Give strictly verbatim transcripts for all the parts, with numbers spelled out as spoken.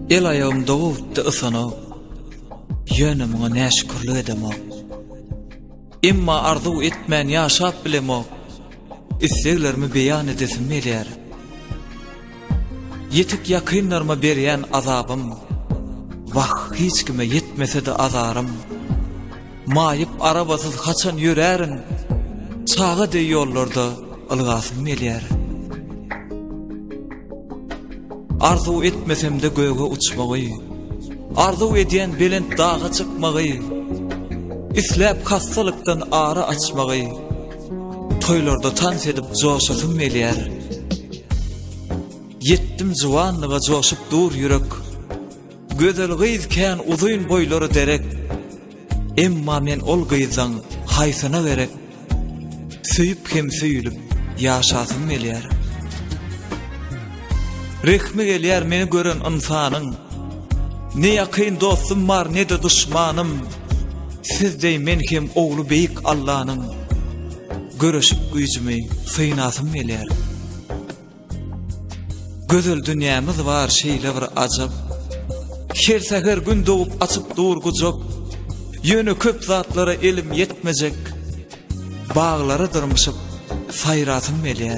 El ayağımda ovuttu ısana, yönümüne näşükürlük edemo. Imma arzu etmän ýaşap bilemo, isleglerimi beýan edesim gelýär. Yetik ýakynlarıma berýän azabym, vah hiç kime yetmese de azarım. Mayıp arabasız haçan ýörärin, çağa de ýollarda ılgasym gelýär. Arzu etmesem de göğe uçmagy, arzu edýän belent dağa çykmagy, isläp hastalıktan ara açmagy, toylarda tans edip joşasym gelýär. Yetdim juwanlyga joşup dur ýürek, gözel gyzkän uzun boýlary derek, emma men ol gyzdan haýsyna berek, süýüp hem süýülüp ýaşasym gelýär. Rehmi gelýär meni gören insanyň, ne ýakyn dostum bar ne de düşmanım, sizdey men hem oglu beýik Allah'nyň, göreşip güýjümi syýnasym gelýär. Gözel dünýämiz var şeýle bir ajab, her seher gün doğup açıp durgucak, yönü köp zatlara elim yetmejek, bağlara dırmışıp saýrasym gelýär.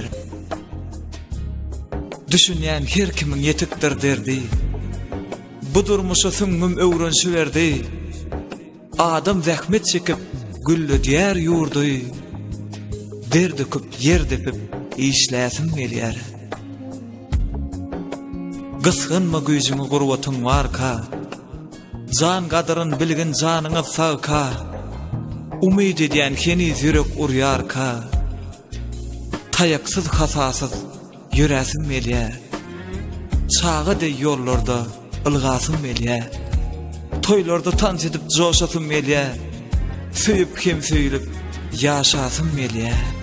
Düşünýän her kimin yetikdir derdi, bu durmuşa süňüm öwrenşiberdi, adam zähmet çekip güllü diýär ýurdy, derdi köp yer depip işläsim gelýär. Gysgynma güýjüňi gurbatyň barka, jan gadyryn bilgin janyňa sagka, umyd edýän heni ýürek urýarka, taýaksyz hasasyz ýöräsim gelýär. Çağa de ýollarda ılgasym gelýär. Toylarda tans edip joşasym gelýär. Süýüp hem süýülüp ýaşasym gelýär.